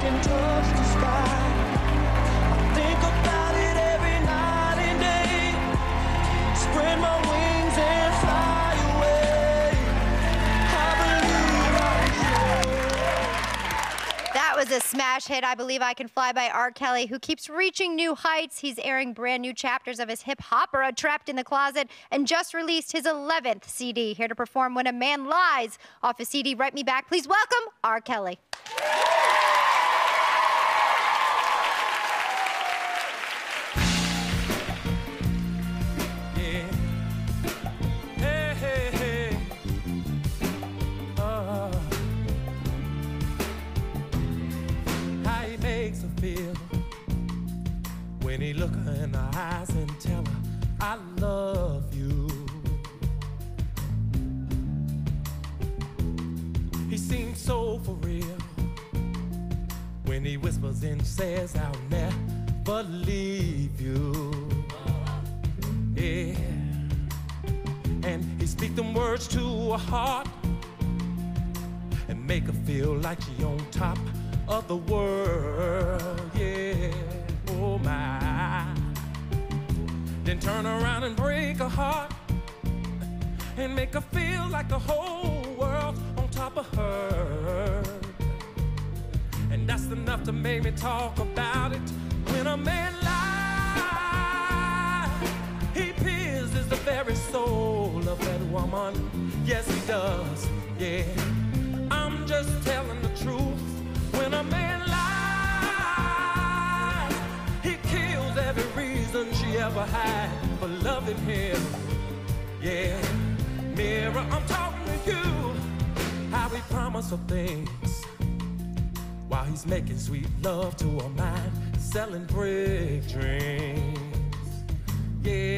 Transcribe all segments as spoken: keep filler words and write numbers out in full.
can touch the sky. I think about it every night and day. Spread my wings and fly away. I believe I can. That was a smash hit, I Believe I Can Fly by R. Kelly, who keeps reaching new heights. He's airing brand new chapters of his hip-hop opera, Trapped in the Closet, and just released his eleventh C D. Here to perform When a Man Lies off his C D, Write Me Back. Please welcome R. Kelly. When he look her in the eyes and tell her, I love you. He seems so for real. When he whispers and says, I'll never leave you. Yeah. And he speak them words to her heart and make her feel like she on top of the world. Yeah. Oh my. Then turn around and break her heart and make her feel like the whole world's on top of her. And that's enough to make me talk about it. When a man lies, he pierces the very soul of that woman. Yes, he does, yeah. I'm just telling the truth. When a man lies, she ever had for loving him. Yeah, mirror, I'm talking to you. How he promised her things while he's making sweet love to her mind, selling brick dreams. Yeah,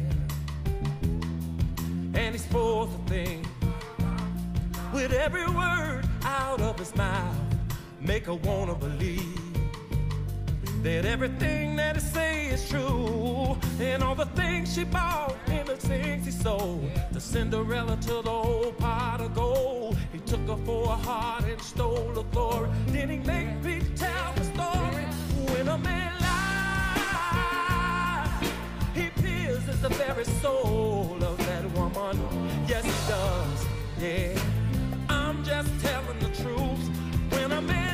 and he spoils the thing with every word out of his mouth, make her wanna believe that everything that he say is true, and all the things she bought and the things he sold. The Cinderella to the old pot of gold. He took her for a heart and stole her glory. Then he make me tell the story. When a man lies, he pierces the very soul of that woman. Yes, he does, yeah. I'm just telling the truth. When a man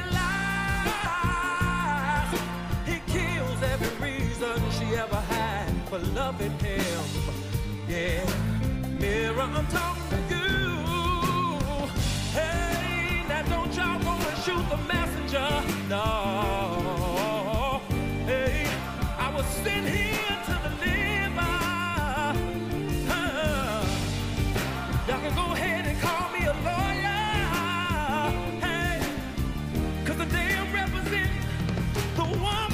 she ever had for loving him. Yeah, mirror, I'm talking to you. Hey, now don't y'all go and shoot the messenger. No. Hey, I was sent here to deliver. Uh, y'all can go ahead and call me a lawyer. Hey, cause the damn represent the woman.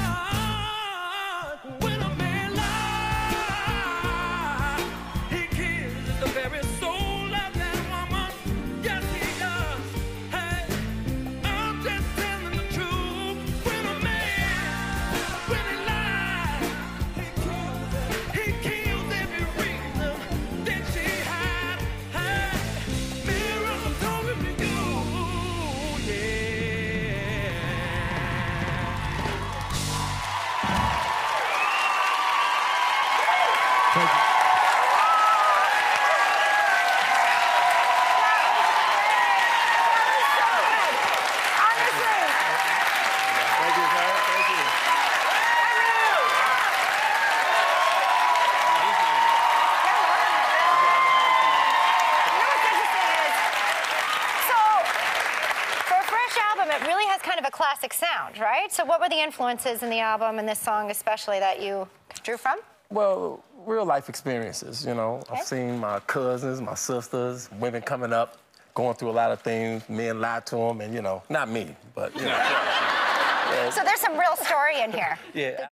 Thank you. It really has kind of a classic sound, right? So what were the influences in the album and this song especially that you drew from? Well, real life experiences, you know. Okay. I've seen my cousins, my sisters, women coming up, going through a lot of things, men lied to them, and, you know, not me, but, you know. Yeah. So there's some real story in here. Yeah.